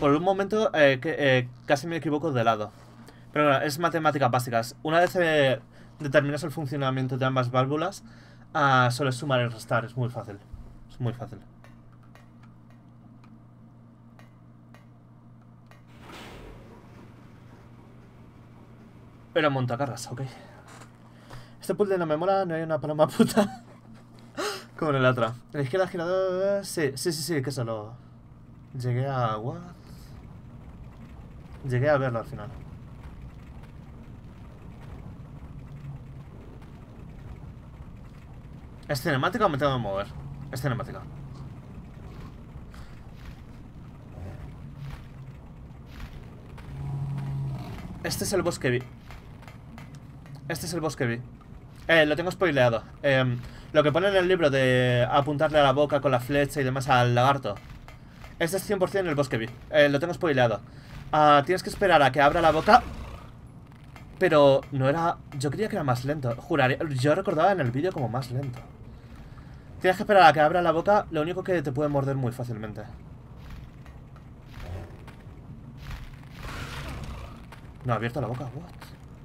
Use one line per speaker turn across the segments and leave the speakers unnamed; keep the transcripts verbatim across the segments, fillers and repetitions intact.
por un momento eh, que, eh, casi me equivoco de lado. Pero bueno, es matemáticas básicas. Una vez eh, determinas el funcionamiento de ambas válvulas, uh, solo es sumar y restar. Es muy fácil. Es muy fácil. Era montacargas, ok. Este puzzle no me mola, no hay una paloma puta. Como en el otro. A la izquierda girador. Sí, sí, sí, sí, que solo. Llegué a. ¿What? Llegué a verlo al final. ¿Es cinemática o me tengo que mover? Es cinemática. Este es el boss que vi. Este es el boss que vi. Eh, lo tengo spoileado. Eh, lo que pone en el libro de apuntarle a la boca con la flecha y demás al lagarto. Este es cien por cien el boss que vi. Eh, lo tengo spoileado. Uh, tienes que esperar a que abra la boca. Pero no era... Yo creía que era más lento. Juraría... Yo recordaba en el vídeo como más lento. Tienes que esperar a que abra la boca. Lo único que te puede morder muy fácilmente. No ha abierto la boca. What?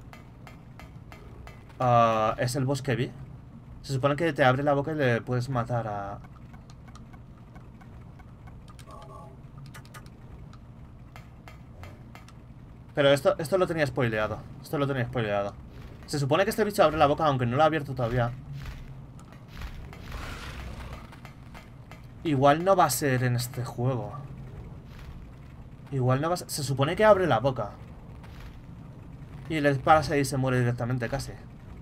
Uh, ¿Es el boss que vi? Se supone que te abre la boca y le puedes matar a... Pero esto, esto lo tenía spoileado. Esto lo tenía spoileado. Se supone que este bicho abre la boca, aunque no lo ha abierto todavía. Igual no va a ser en este juego. Igual no va a ser... Se supone que abre la boca. Y le disparas ahí y se muere directamente casi.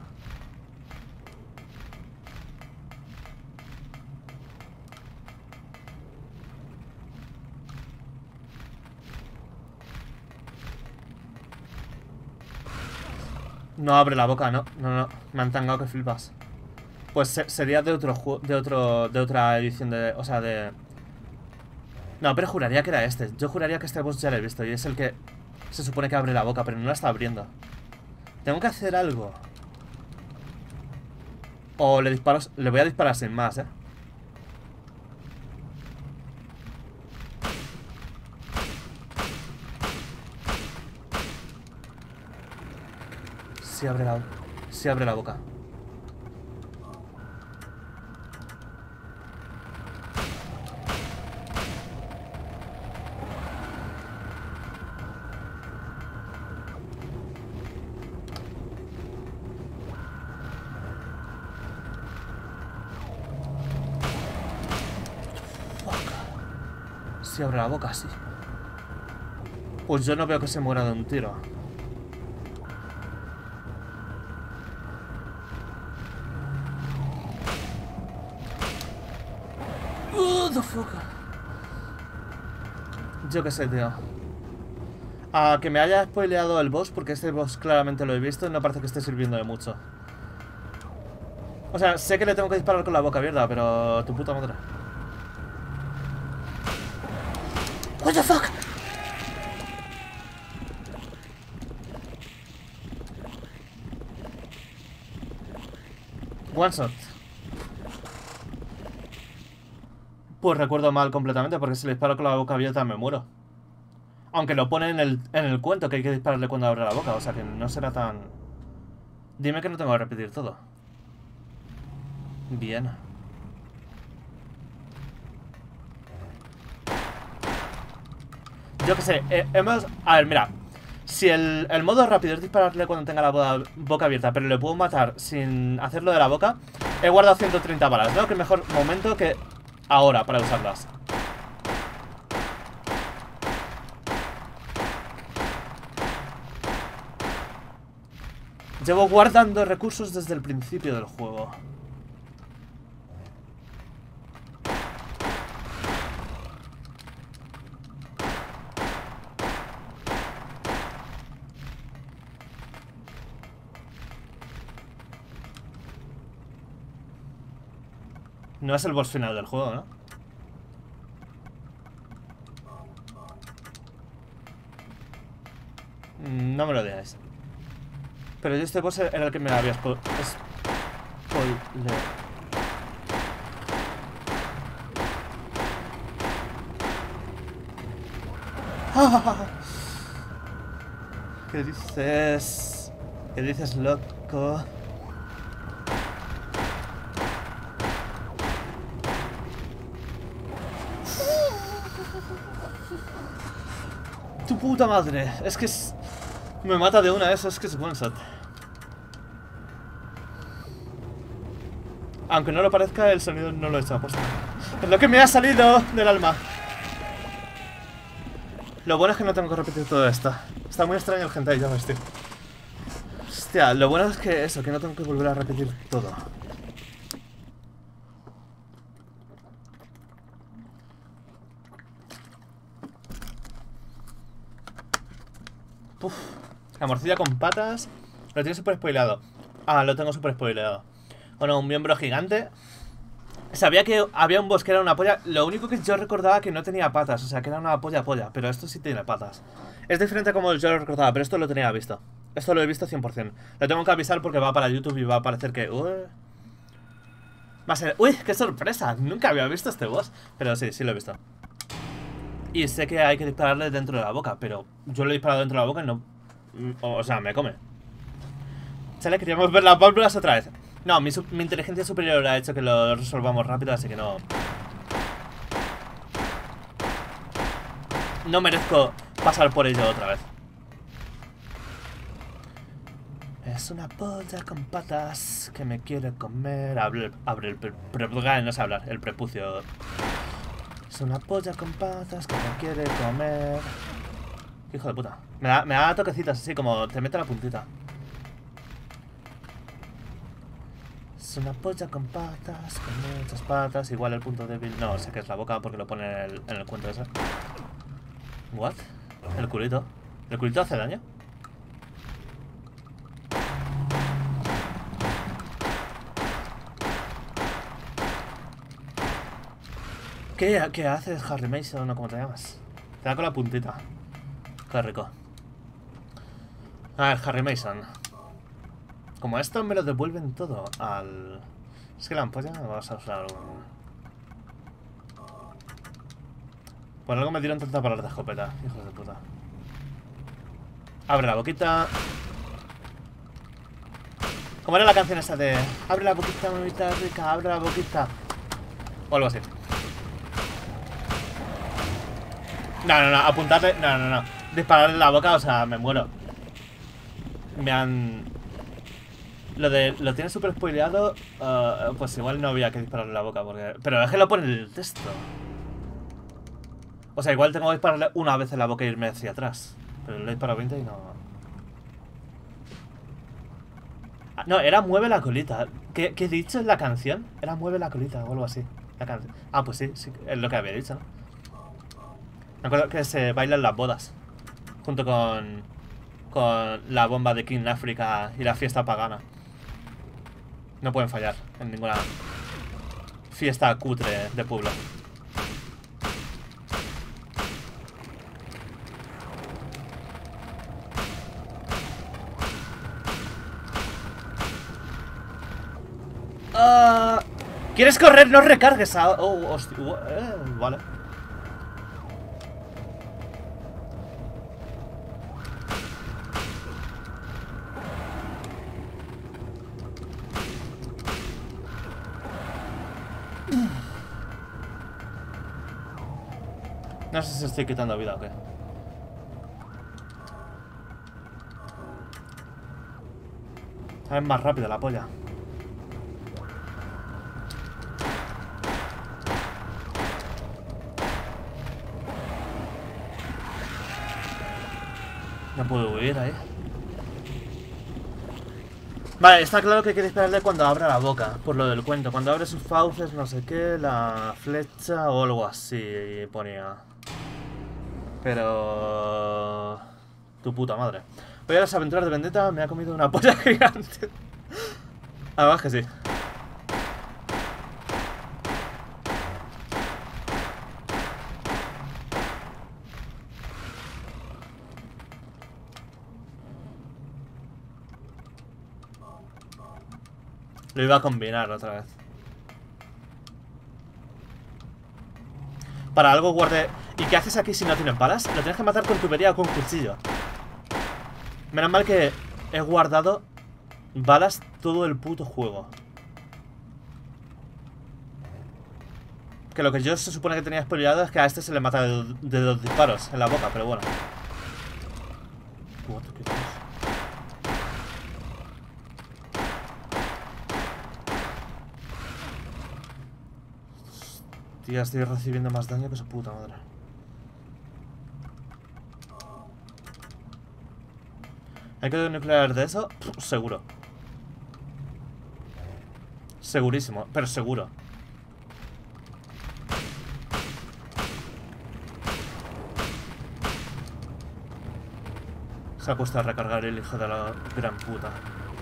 No abre la boca, no, no, no, me han tangado que flipas. Pues se sería de otro juego, de otro, de otra edición de, o sea, de... No, pero juraría que era este. Yo juraría que este boss ya lo he visto y es el que se supone que abre la boca, pero no la está abriendo. Tengo que hacer algo. O le disparo, le voy a disparar sin más, eh. Sí abre la, sí abre la boca. Sí abre la boca, sí. Pues yo no veo que se muera de un tiro. What the fuck. Yo qué sé, tío. A que me haya spoileado el boss, porque este boss claramente lo he visto y no parece que esté sirviendo de mucho. O sea, sé que le tengo que disparar con la boca abierta, pero tu puta madre. What the fuck. One shot. Pues recuerdo mal completamente, porque si le disparo con la boca abierta me muero. Aunque lo pone en el, en el cuento que hay que dispararle cuando abre la boca, o sea que no será tan... Dime que no tengo que repetir todo. Bien. Yo qué sé, eh, hemos... A ver, mira. Si el, el modo rápido es dispararle cuando tenga la boca, boca abierta, pero le puedo matar sin hacerlo de la boca, he guardado ciento treinta balas, ¿no? Que mejor momento que ahora para usarlas. Llevo guardando recursos desde el principio del juego. No es el boss final del juego, ¿no? No me lo digáis. Pero yo este boss era el que me había spoiler. ¿Qué dices? ¿Qué dices, loco? Tu puta madre. Es que es... me mata de una, eso es que es one shot. Aunque no lo parezca, el sonido no lo he hecho aposta. Es lo que me ha salido del alma. Lo bueno es que no tengo que repetir todo esto. Está muy extraño el hentai, ya ves, tío. Hostia, lo bueno es que eso, que no tengo que volver a repetir todo. Uf, la morcilla con patas. Lo tiene súper spoileado. Ah, lo tengo súper spoileado. Bueno, un miembro gigante. Sabía que había un boss que era una polla. Lo único que yo recordaba que no tenía patas. O sea, que era una polla polla. Pero esto sí tiene patas. Es diferente a como yo lo recordaba, pero esto lo tenía visto. Esto lo he visto cien por cien. Lo tengo que avisar porque va para YouTube y va a parecer que... Uh, va a ser... ¡Uy! ¡Qué sorpresa! Nunca había visto este boss. Pero sí, sí lo he visto. Y sé que hay que dispararle dentro de la boca, pero yo lo he disparado dentro de la boca y no... O sea, me come. Chale, queríamos ver las válvulas otra vez. No, mi, mi inteligencia superior ha hecho que lo resolvamos rápido, así que no... No merezco pasar por ello otra vez. Es una polla con patas que me quiere comer. Abre, abre el... Pre, pre, no sé hablar, el prepucio. Es una polla con patas que me quiere comer. Hijo de puta. Me da, me da toquecitos así como te mete la puntita. Es una polla con patas, con muchas patas. Igual el punto débil. No, sé que es la boca porque lo pone en el, en el cuento ese. ¿What? El culito. ¿El culito hace daño? ¿Qué, qué haces, Harry Mason o cómo te llamas? Te da con la puntita. Qué rico. A ver, Harry Mason. Como esto me lo devuelven todo al... Es que la ampolla vamos a usar un... Por algo me dieron tanta palabra de escopeta, hijos de puta. Abre la boquita. ¿Cómo era la canción esa de... Abre la boquita, mamita rica, abre la boquita? O algo así. No, no, no, apuntarle... No, no, no. Dispararle en la boca, o sea, me muero. Me han... Lo de... Lo tiene súper spoileado. Uh, pues igual no había que dispararle en la boca porque... Pero es que lo pone en el texto. O sea, igual tengo que dispararle una vez en la boca e irme hacia atrás. Pero le he disparado veinte y no... Ah, no, era mueve la colita. ¿Qué, ¿Qué he dicho en la canción? Era mueve la colita o algo así. La canción. Ah, pues sí, sí, es lo que había dicho, ¿no? Me acuerdo que se bailan las bodas. Junto con... Con la bomba de King África y la fiesta pagana. No pueden fallar en ninguna fiesta cutre de pueblo. Uh, ¿Quieres correr? No recargues a... Oh, hostia. Eh, vale. No sé si estoy quitando vida o qué. Es más rápido la polla. No puedo huir ahí. Vale, está claro que hay que dispararle cuando abra la boca. Por lo del cuento. Cuando abre sus fauces, no sé qué, la flecha o algo así ponía. Pero... Tu puta madre. Voy a las aventuras de Vendetta, me ha comido una polla gigante. Además que sí. Lo iba a combinar otra vez. Para algo guardé... ¿Y qué haces aquí si no tienes balas? Lo tienes que matar con tubería o con cuchillo. Menos mal que he guardado balas todo el puto juego. Que lo que yo se supone que tenía spoileado es que a este se le mata de, de dos disparos en la boca, pero bueno. What, ¿qué es? Tía, estoy recibiendo más daño que su puta madre. ¿Hay que nuclear de eso? Pff, seguro. Segurísimo, pero seguro. Se ha puesto a recargar el hijo de la gran puta.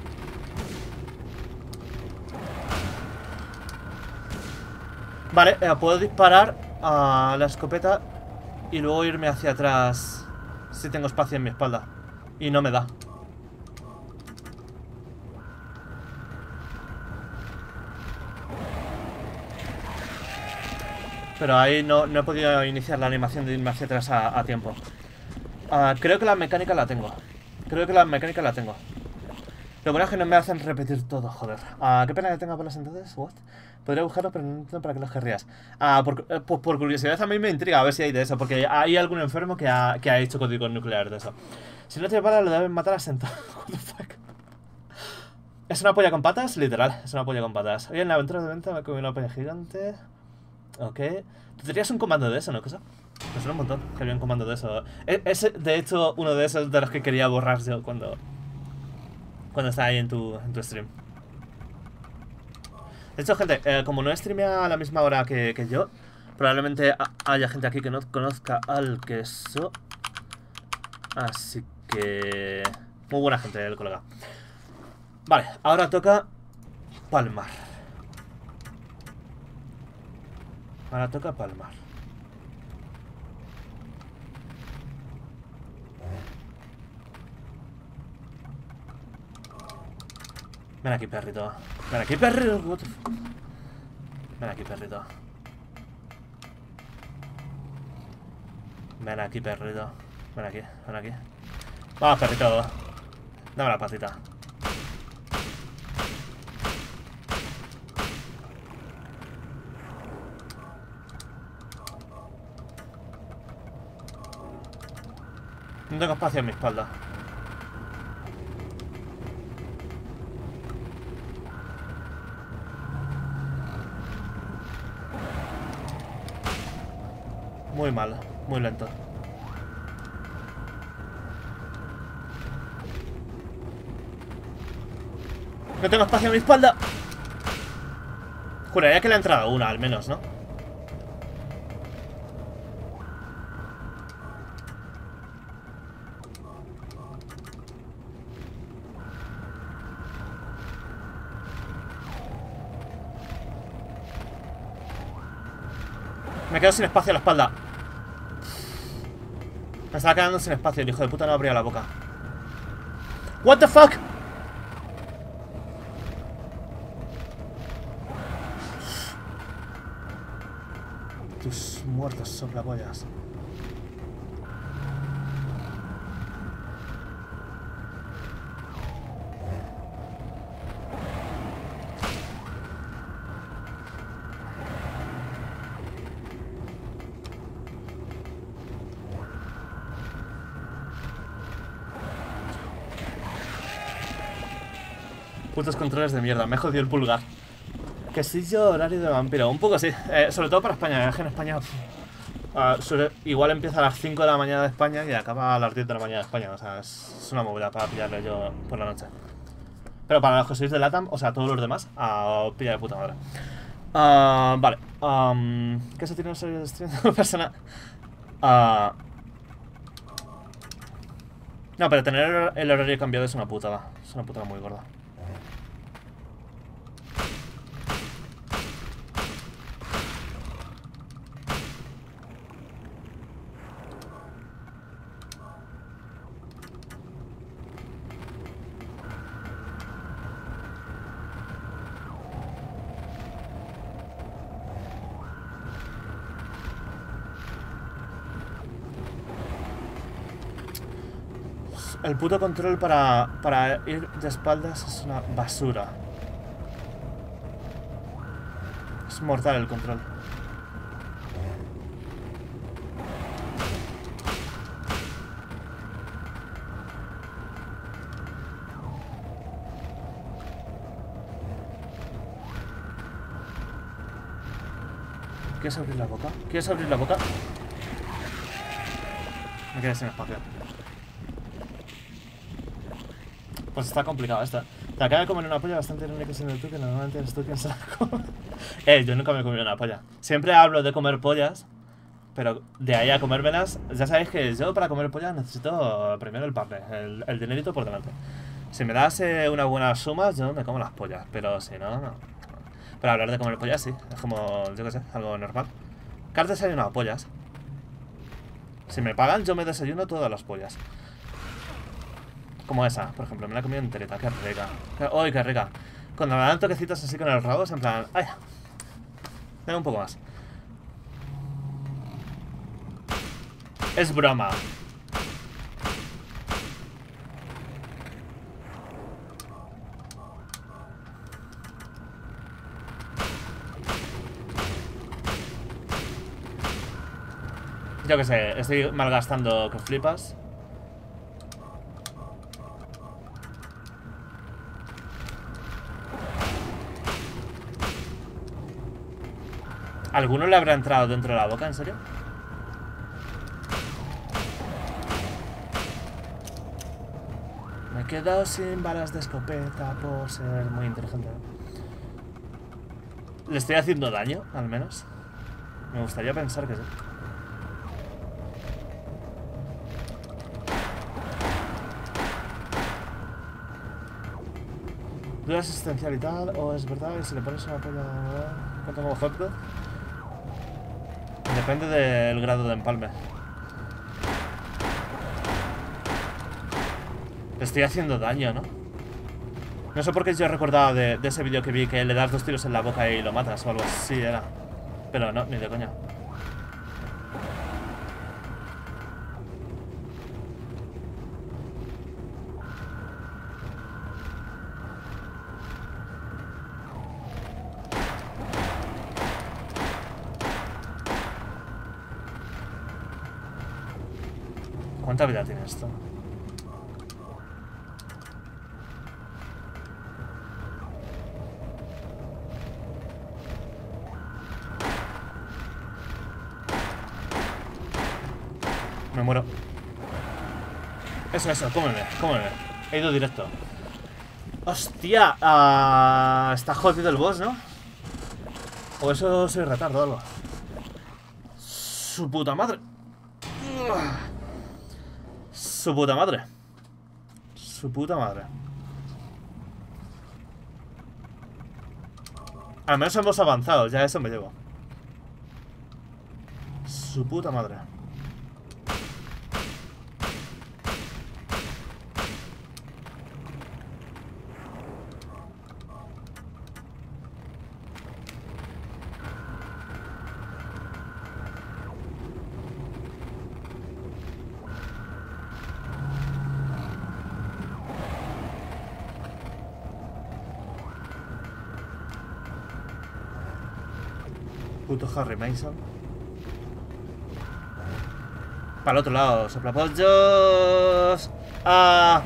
Vale, eh, puedo disparar a la escopeta y luego irme hacia atrás si tengo espacio en mi espalda. Y no me da. Pero ahí no, no he podido iniciar la animación de irme hacia atrás a, a tiempo. Uh, creo que la mecánica la tengo. Creo que la mecánica la tengo. Lo bueno es que no me hacen repetir todo, joder. Uh, ¿Qué pena que tenga balas entonces? What? Podría buscarlo, pero no entiendo para qué los querrías. Uh, por, eh, pues por curiosidad a mí me intriga a ver si hay de eso. Porque hay algún enfermo que ha, que ha hecho código nuclear de eso. Si no tiene balas lo deben matar a sentado. What the fuck. ¿Es una polla con patas? Literal, es una polla con patas. Oye, en la aventura de venta me comí una polla gigante. Ok. Tú tenías un comando de eso, ¿no? ¿Cosa? Me suena un montón que había un comando de eso. Es, de hecho, uno de esos de los que quería borrar yo cuando Cuando estaba ahí en tu, en tu stream. De hecho, gente, eh, como no streamea a la misma hora que, que yo, probablemente haya gente aquí que no conozca al queso. Así que... muy buena gente el colega. Vale, ahora toca palmar. Ahora toca palmar. Ven aquí, perrito. Ven aquí, perrito. What the fuck? Ven aquí, perrito. Ven aquí, perrito. Ven aquí, ven aquí. Vamos, perrito. Dame la patita. No tengo espacio en mi espalda. Muy mal, muy lento. No tengo espacio en mi espalda. Juraría que le ha entrado una, al menos, ¿no? Me quedo sin espacio en la espalda. Me estaba quedando sin espacio. El hijo de puta no abría la boca. What the fuck. Tus muertos soplapollas. Putos controles de mierda, me jodió el pulgar. Que sí, yo horario de vampiro, un poco así, eh, sobre todo para España, es que en España uh, suele, igual empieza a las cinco de la mañana de España y acaba a las diez de la mañana de España, o sea, es, es una movida para pillarle yo por la noche. Pero para los que sois de LATAM, o sea, todos los demás, uh, pilla de puta madre. Uh, vale, um, ¿qué se tiene un serio de stream de persona? Uh, no, pero tener el horario cambiado es una putada, es una putada muy gorda. El puto control para, para ir de espaldas es una basura. Es mortal el control. ¿Quieres abrir la boca? ¿Quieres abrir la boca? Me quedé sin espacio. Pues está complicado esta. Te acaba de comer una polla bastante irónica siendo tú, que normalmente eres tú quien se la come. Eh, yo nunca me he comido una polla. Siempre hablo de comer pollas, pero de ahí a comérmelas, ya sabéis que yo para comer pollas necesito primero el parle, el, el dinerito por delante. Si me das eh, una buena suma, yo me como las pollas, pero si no, no. Pero hablar de comer pollas sí, es como, yo qué sé, algo normal. ¿Qué has desayunado? Pollas. Si me pagan, yo me desayuno todas las pollas. Como esa, por ejemplo, me la he comido enterita, qué rica. ¡Uy, qué rica! Cuando me dan toquecitos así con el rabo, es en plan, ¡ay! Dame un poco más. Es broma. Yo qué sé, estoy malgastando que flipas. ¿Alguno le habrá entrado dentro de la boca? ¿En serio? Me he quedado sin balas de escopeta por ser muy inteligente. ¿Le estoy haciendo daño, al menos? Me gustaría pensar que sí. ¿Duda existencial y tal? ¿O es verdad que si le pones una polla... ¿Cuánto como efecto? Depende del grado de empalme. Le estoy haciendo daño, ¿no? No sé por qué yo recordaba de, de ese vídeo que vi que le das dos tiros en la boca y lo matas o algo así era. Pero no, ni de coña. ¿Cuánta vida tiene esto? Me muero. Eso, eso, cómeme, cómeme. He ido directo. Hostia, uh, está jodido el boss, ¿no? O eso soy retardo o algo. Su puta madre. Su puta madre. Su puta madre. Al menos hemos avanzado, ya eso me llevo. Su puta madre. Puto Harry Mason. Para el otro lado, soplapollos. Ah.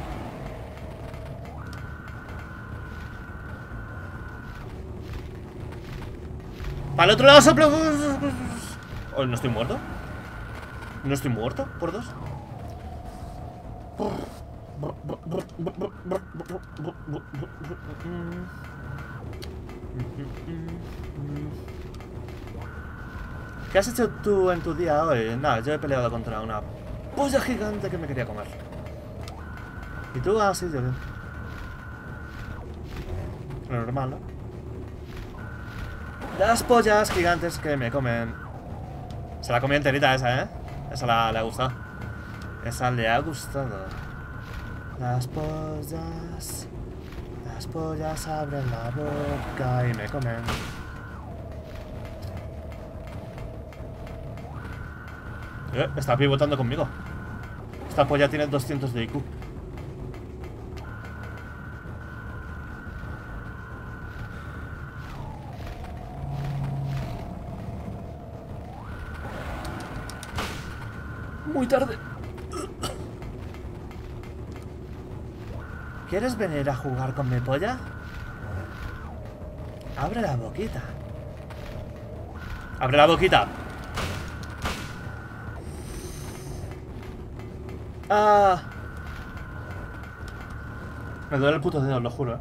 Para el otro lado, soplapollos. Oh, ¿no estoy muerto? ¿No estoy muerto? ¿Por dos? ¿Qué has hecho tú en tu día hoy? Nada, yo he peleado contra una polla gigante que me quería comer. ¿Y tú? Ah, sí, yo bien. Lo normal, ¿no? Las pollas gigantes que me comen. Se la comió enterita esa, ¿eh? Esa la, le ha gustado. Esa le ha gustado. Las pollas... Las pollas abren la boca y me comen. Eh, está pivotando conmigo. Esta polla tiene doscientos de I Q. Muy tarde. ¿Quieres venir a jugar con mi polla? Abre la boquita. ¡Abre la boquita! ¡Ah! Me duele el puto dedo, lo juro, ¿eh?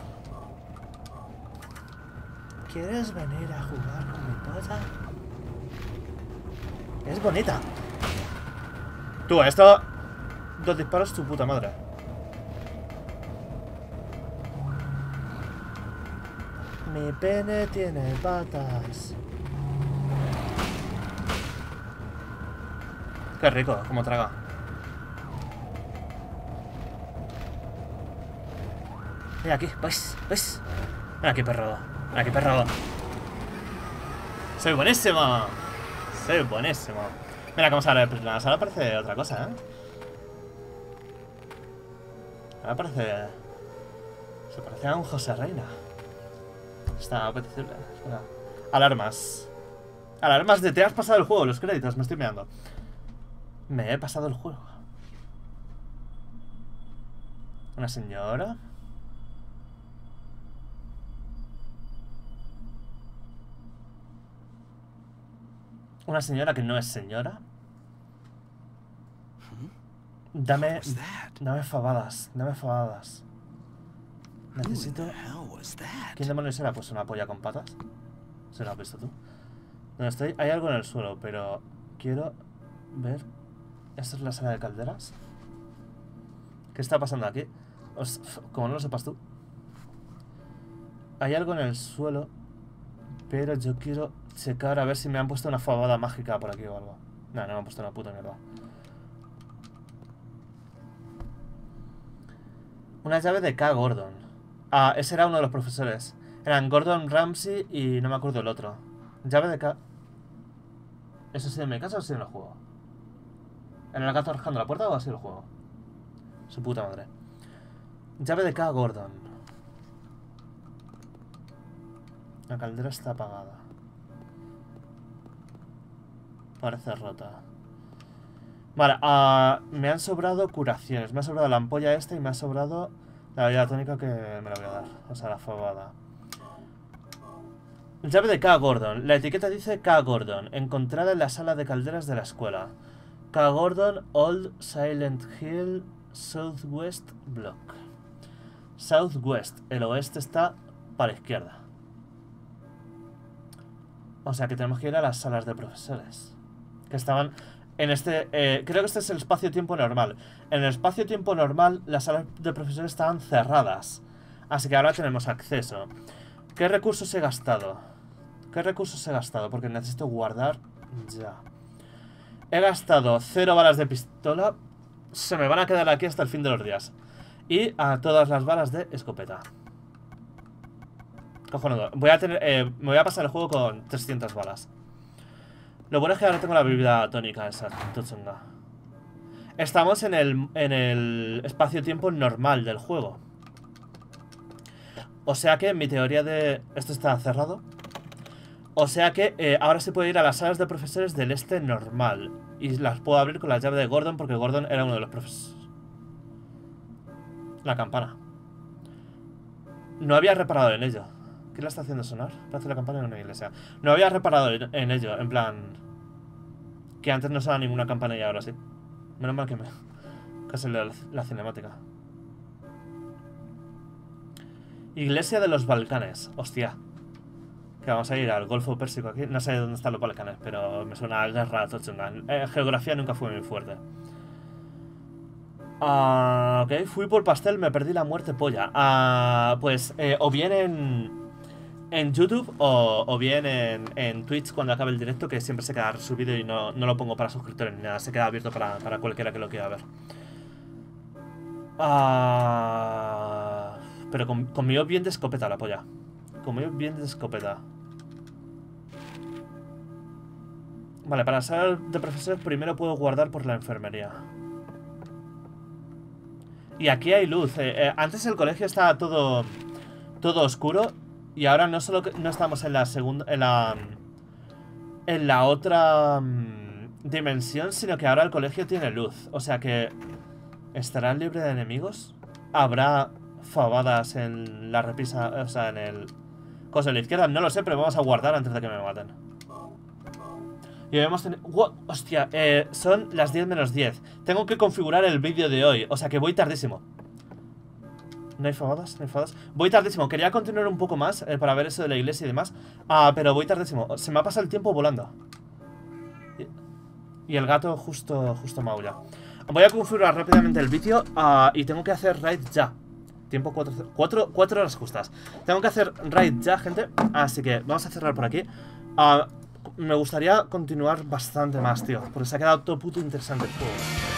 ¿Quieres venir a jugar con mi polla? Es bonita. Tú, esto... Dos disparos, tu puta madre. Mi pene tiene patas. Qué rico, como traga. Ven aquí, ¿veis? ¿Veis? Ven aquí, perro. Ven aquí, perro. Soy buenísimo. Soy buenísimo. Mira cómo sale. Pues ahora parece otra cosa, ¿eh? Ahora parece... Se parece a un José Reina. Está apetecible. Espera. Alarmas. Alarmas de te has pasado el juego. Los créditos, me estoy mirando. Me he pasado el juego. Una señora. Una señora que no es señora. Dame... Dame fabadas. Dame fabadas. Necesito... ¿Quién demonios era? Pues una polla con patas. ¿Se lo has visto tú? Donde estoy hay algo en el suelo, pero... Quiero ver... ¿Esta es la sala de calderas? ¿Qué está pasando aquí? Os... Como no lo sepas tú. Hay algo en el suelo, pero yo quiero checar a ver si me han puesto una fabada mágica por aquí o algo. No, no me han puesto una puta mierda. Una llave de K. Gordon. Ah, ese era uno de los profesores. Eran Gordon Ramsay y no me acuerdo el otro. Llave de K. ¿Eso ha sido en mi casa o ha sido en el juego? ¿En el gato rascando la puerta o ha sido el juego? Su puta madre. Llave de K. Gordon. La caldera está apagada. Parece rota. Vale, uh, me han sobrado curaciones. Me ha sobrado la ampolla esta y me ha sobrado la bebida tónica que me la voy a dar. O sea, la fabada. Llave de K. Gordon. La etiqueta dice K. Gordon. Encontrada en la sala de calderas de la escuela. K. Gordon, Old Silent Hill, Southwest Block. Southwest. El oeste está para la izquierda. O sea que tenemos que ir a las salas de profesores. Que estaban en este... Eh, creo que este es el espacio-tiempo normal. En el espacio-tiempo normal las salas de profesores estaban cerradas. Así que ahora tenemos acceso. ¿Qué recursos he gastado? ¿Qué recursos he gastado? Porque necesito guardar ya. He gastado cero balas de pistola. Se me van a quedar aquí hasta el fin de los días. Y a todas las balas de escopeta. Cojonudo. Voy a tener, eh, me voy a pasar el juego con trescientas balas. Lo bueno es que ahora tengo la bebida tónica esa, tochunga. Estamos en el, en el espacio-tiempo normal del juego. O sea que mi teoría de... Esto está cerrado. O sea que eh, ahora se puede ir a las salas de profesores del este normal. Y las puedo abrir con la llave de Gordon porque Gordon era uno de los profesores. La campana. No había reparado en ello. ¿Qué la está haciendo sonar? Parece la campana en una iglesia. No había reparado en, en ello, en plan... Que antes no sonaba ninguna campana y ahora sí. Menos mal que me... Casi la, la cinemática. Iglesia de los Balcanes. Hostia. Que vamos a ir al Golfo Pérsico aquí. No sé dónde están los Balcanes, pero me suena a guerra tochunga. Eh, geografía nunca fue muy fuerte. Ah, ok, fui por pastel, me perdí la muerte polla. Ah, pues, eh, o bien en... En YouTube o, o bien en, en Twitch cuando acabe el directo, que siempre se queda subido y no, no lo pongo para suscriptores ni nada, se queda abierto para, para cualquiera que lo quiera ver. Ah, pero con, conmigo bien de escopeta la polla. Conmigo bien de escopeta. Vale, para ser de profesor primero puedo guardar por la enfermería. Y aquí hay luz. Eh, eh, antes el colegio estaba todo, todo oscuro. Y ahora no solo que no estamos en la segunda, en la, en la otra, en dimensión, sino que ahora el colegio tiene luz. O sea que... ¿estará libre de enemigos? ¿Habrá fabadas en la repisa? O sea, en el... cosa de la izquierda, no lo sé, pero vamos a guardar antes de que me maten. Y debemos tener... ¡Wow! Hostia, eh, son las diez menos diez. Tengo que configurar el vídeo de hoy, o sea que voy tardísimo. ¿No hay fabadas? ¿No hay fabadas? Voy tardísimo, quería continuar un poco más eh, para ver eso de la iglesia y demás. Ah, pero voy tardísimo, se me ha pasado el tiempo volando. Y, y el gato justo, justo maulla. Voy a configurar rápidamente el vídeo uh, y tengo que hacer raid ya. Tiempo cuatro horas justas. Tengo que hacer raid ya, gente. Así que vamos a cerrar por aquí. Uh, me gustaría continuar bastante más, tío, porque se ha quedado todo puto interesante el juego.